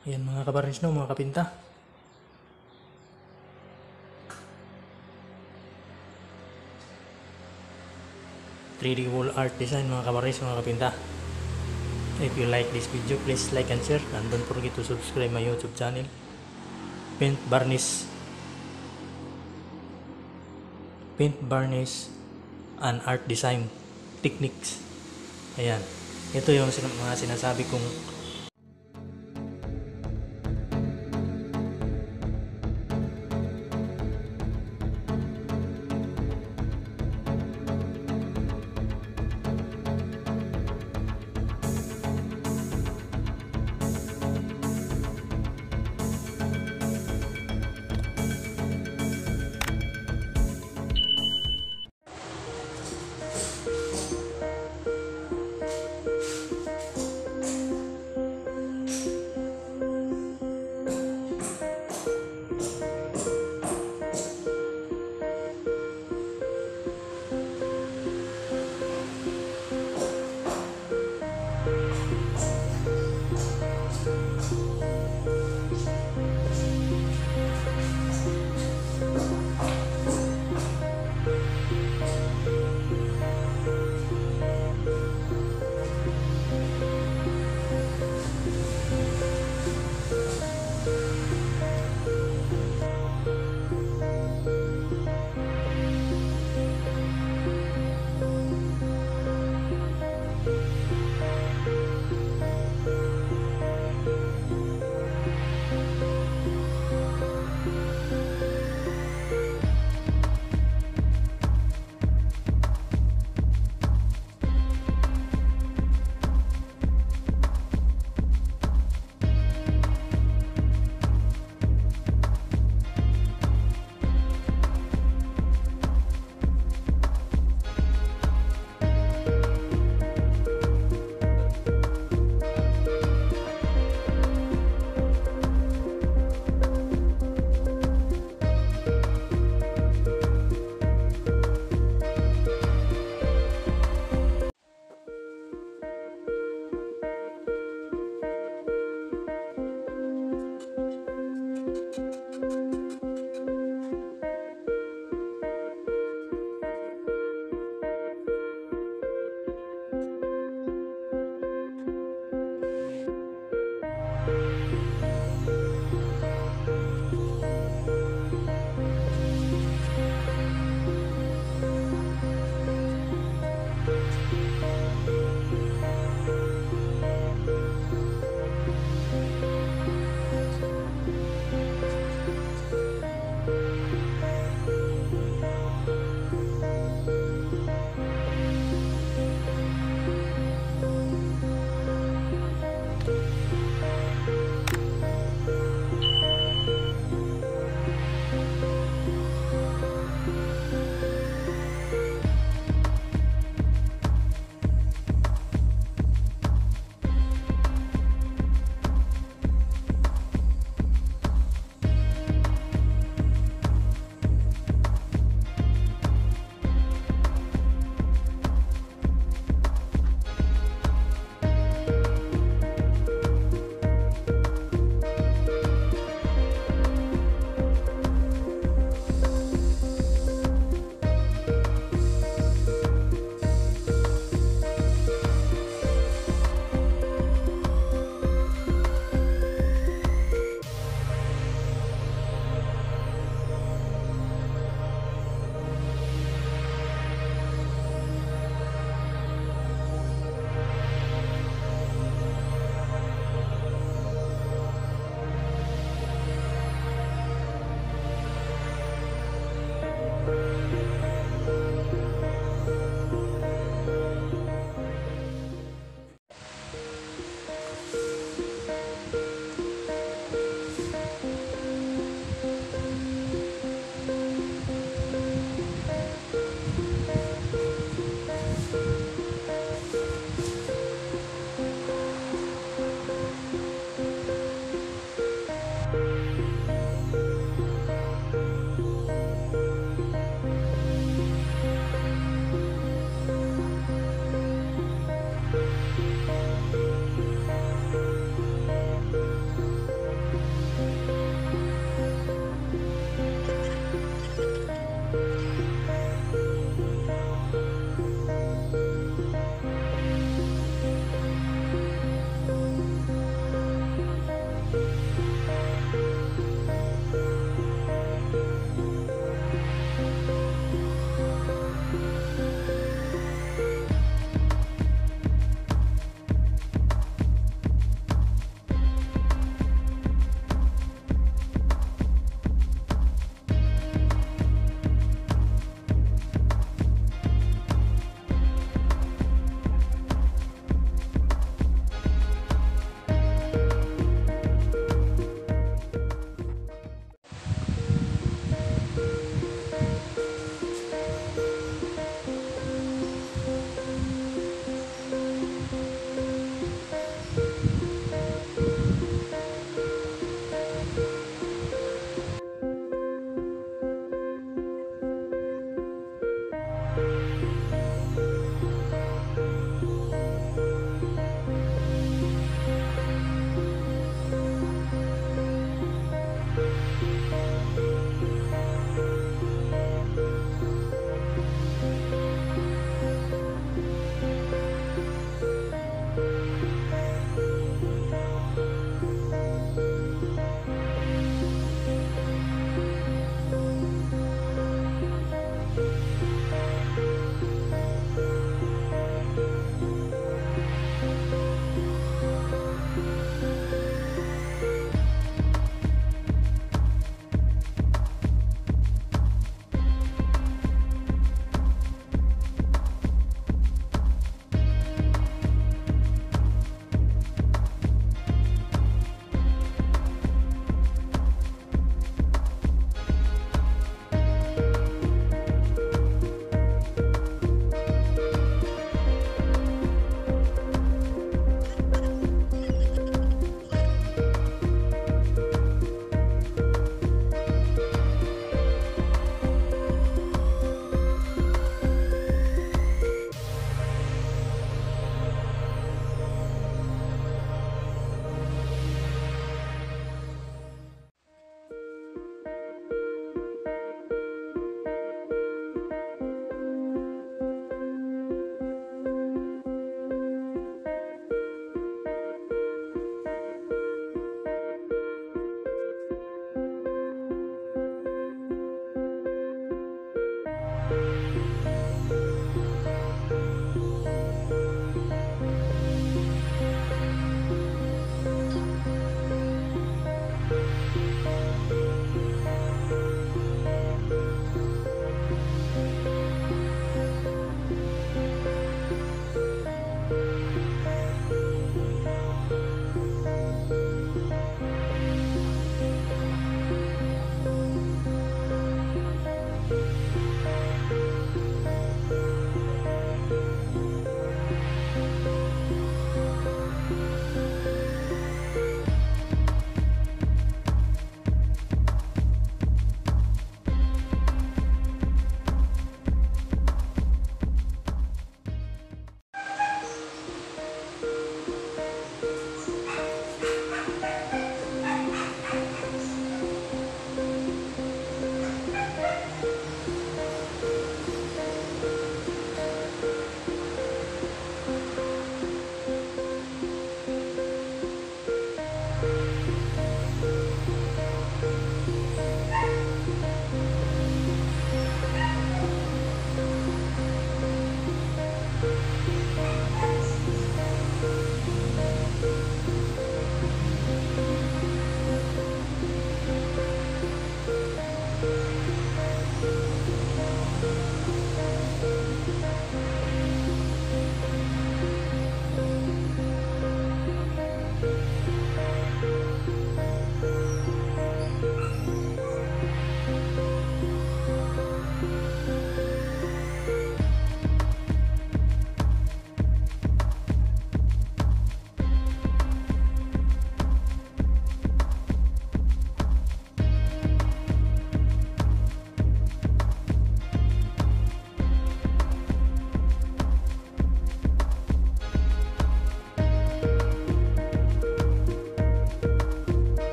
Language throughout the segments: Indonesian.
Ayan mga kabarnis no, mga kapinta. 3D wall art design mga kabarnis, mga kapinta. If you like this video, please like and share, and don't forget to subscribe my YouTube channel. Paint varnish and art design techniques. Ayan, ito yung mga sinasabi kong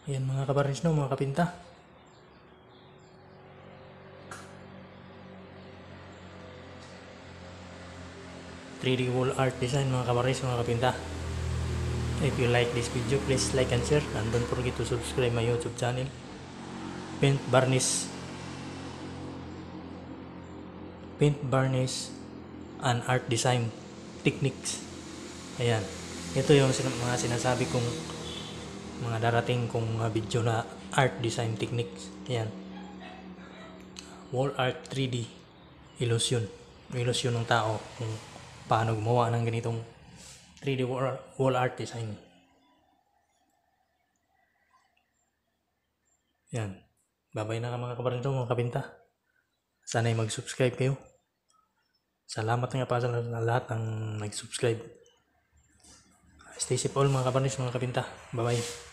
Ayan mga kabarins, no, mga kapinta. '3D wall art design mga kabarins, mga kapinta. If you like this video, please like and share, and don't forget to subscribe my YouTube channel. Paint varnish and art design techniques. Ayan, ito yung mga sinasabi kong mga darating kong mga video na art design techniques. Ayan, wall art 3D illusion ng tao kung paano gumawa ng ganitong 3D wall art design. Yan, babay na mga kabarito, mga kapinta. Sana'y mag-subscribe kayo. Salamat nga pa sa lahat ng nag-subscribe. Stay safe all mga kabarito, mga kapinta. Bye bye.